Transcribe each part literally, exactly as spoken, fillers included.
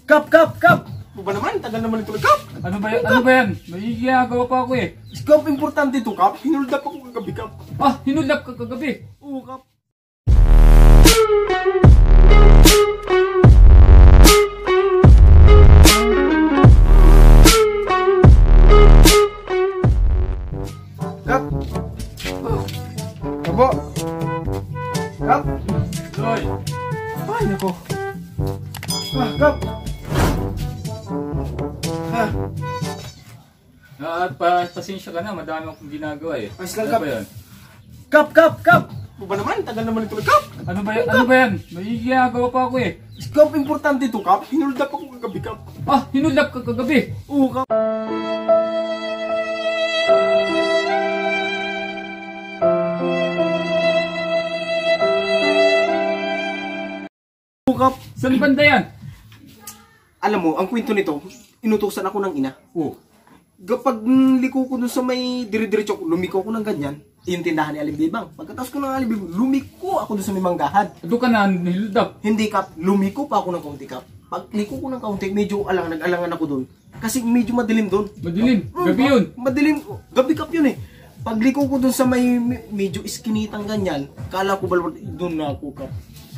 Kap, kap, kap! Ano ba naman? Tagal naman ito. Kap! Ano ba yan? Ano ba yan? May ginagawa pa ako eh. Kap, importante ito, Kap. Hinuldak ako kagabi, Kap. Ah, hinulap ka kagabi. Oo, Kap. Kap! Kabo! Kap! Hoy! Ay, nako. Ah, Kap! Ah, Ah, pa pasensya ka na, madami akong ginagawa eh. Ayos lang, Ano Kap. ba yan? Kap, Kap, Kap! Ano ba naman? Tagal naman ito. Kap! Ano ba yan? Ano ba yan? May ginagawa pa ako eh. Kap, importante ito, Kap. Hinuldak ako kagabi, Kap. Ah, hinulap ka kagabi. Oo, Kap. Oo, Kap. Saan banda yan? Alam mo, ang kwento nito, inutusan ako ng ina. Oh. Kapag liko ko dun sa may dire-diretso, lumiko ko ng ganyan, yung tindahan ni Alimbibang. Pagkatapos ko ng Alimbibang, lumiko ako dun sa may manggahan. Doon ka na niludap. Hindi, Kap, lumiko pa ako ng kaunti, Kap. Pag liko ko ng kaunti, medyo alang, nag-alangan ako dun. Kasi medyo madilim dun. Madilim. Mm, Gabi Kap, yun. Madilim. Gabi, Kap, yun eh. Pag liko ko dun sa may me- medyo iskinitang ganyan, kala ko balwal, dun na ako, Kap.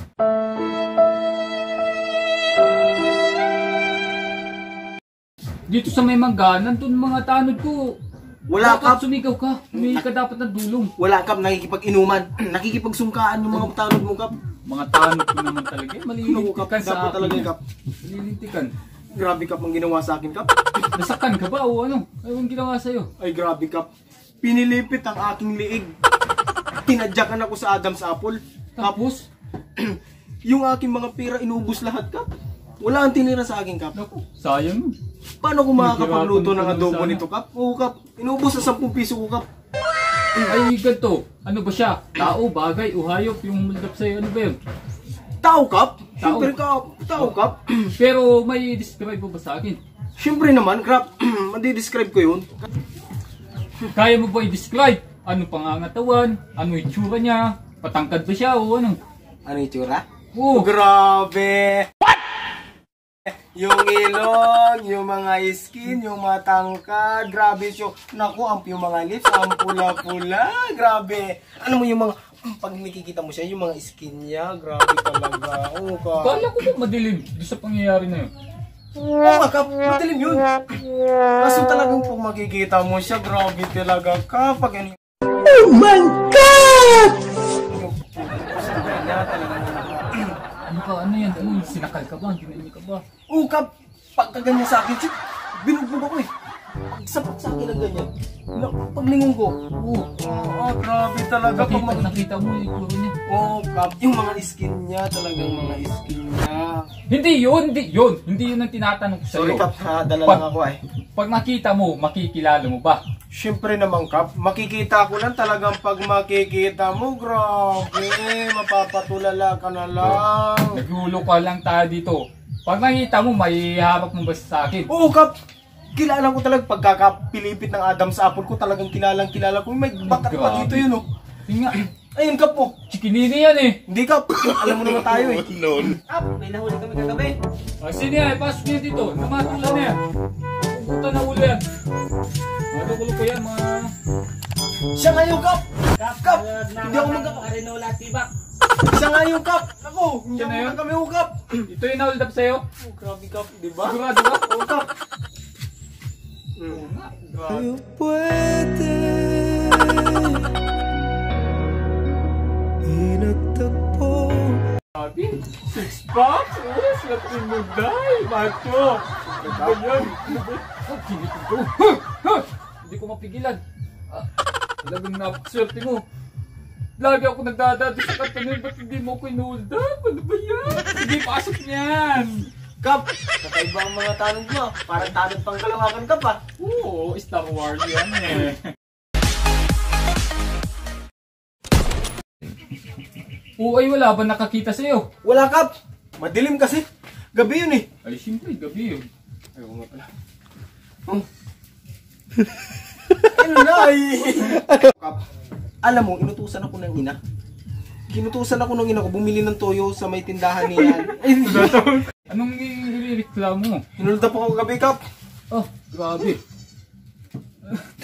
Dito sa may mangganan, doon mga tanod ko. Wala, Dapat Kap. sumigaw ka. Humingi ka dapat ng dulong. Wala, Kap, nakikipag-inuman. Nakikipagsungkaan yung mga tanod mo, Kap. Mga tanod ko naman talaga. Ano, Kap, Malilintikan sa dapat akin. talaga, Kap. Malilintikan. Grabe, Kap, ang ginawa sa akin, Kap. Nasaktan ka ba o ano? Ayaw ang ginawa sa'yo. Ay, grabe, Kap. Pinilipit ang aking liig. Tinadyakan ako sa Adam's Apple. Tapos? Yung aking mga pera, inubos lahat, Kap. Wala ang tinira sa akin, Kap. Naku, sayang. Paano ko makakapagluto ng Nahihirapan ka adobo sana. nito, Kap? Oo, Kap. Inubos sa sampung piso ko, Kap. Ay, ganito. Ano ba siya? Tao, bagay, o hayop yung muldap sa'yo? Ano ba yun? Tao, Kap. Tao. Siyempre, Kap. Tao, Kap. Pero may describe mo ba sa akin? Siyempre naman, Kap. Madi-describe ko yun. Kaya mo ba i-describe? Ano pangangatawan? Ano itsura niya? Patangkad ba siya o ano? Ano yung tsura? Oo. Grabe! Yung ilong, yung mga skin, yung mga tangkad, grabe siya. Naku, ang yung mga lips, ang pula-pula, grabe. Ano mo yung mga, pag nakikita mo siya, yung mga skin niya, grabe talaga. Oo ka. Kala ko ba madilim doon sa pangyayari na yun? Oo ka, Kap, matilim yun. Kaso talagang pag makikita mo siya, grabe talaga ka. Pag ano yung... Oh my God! Ano ka? Ano yan? Ano, sinakal ka ba? Ginanyo ka ba? Oo, Kap, pagkaganyan sa akin, shit, binugbog ako eh. Sapat sa akin ang ganyan. Na, paglingon ko, oo, ah, grabe talaga. Pag Nakita, mag- nakita mo yung itsura niya. Oo, Kap, yung mga skin niya, talagang mga skin niya. Hindi yun, hindi yun. Hindi yun ang tinatanong ko sa'yo. Sorry, Kap, nadala Pag- lang ako eh. Pag nakita mo, makikilala mo ba? Siyempre naman, Kap, makikita ko lang talagang pag makikita mo, grabe, mapapatulala ka na lang. Nagulo ka lang tayo dito. Pag nakita mo, may harap mo ba sa akin? Oo, Kap, kilala ko talaga pagkakapilipit ng Adam's Apple ko, talagang kilalang kilala ko. May bakat pa Grabe. dito yun, oh. Yun nga, Ayun, Kap, oh. chikinini yan eh. Hindi, Kap, alam mo naman tayo eh. Kap, may nahuli kami kagabi. Ah, sino yan? Pasok niya dito. Namatula na yan. Pupunta na ulo yan. Ano kulo ko yan, mga... Siya nga yung Kap! Kap, Kap, uh, hindi ako magka- Arenola Tibak. Siya nga yung Kap! Ako, hindi Siya ako na yun? magkakami yung Kap! Ito yung na-hold up sa'yo. Oh, grabe, Kap, di ba? Sigurado ba? Oo, Kap! Hmm. Grabe. Sabi, six packs? Oh, slatin mo dahil, macho. Ano ba yan? Ano ba? Oh, kinitid ko. Ha! Ha! Hindi ko mapigilan. Ah, talagang napaswerte mo. Lagi ako nagdadado sa kanto, ba't hindi mo ko in-hold up? Ano ba yan? Hindi pasok niyan. Kap, kakaiba ang mga tanong mo. Parang tanong pang kalawakan, Kap, ah. Oo, Star Wars yan eh. Oo, ay wala ba nakakita sa'yo? Wala, Kap! Madilim kasi. Gabi yun eh. Ay, siyempre, gabi yun. Ayaw nga pala. Hmm. Ano na ay? Kap, alam mo, inutusan ako ng ina. Kinutusan ako ng ina ko, bumili ng toyo sa may tindahan niyan. Anong hihili nireklamo? Hinulda po ako gabi, Kap. Oh, grabe.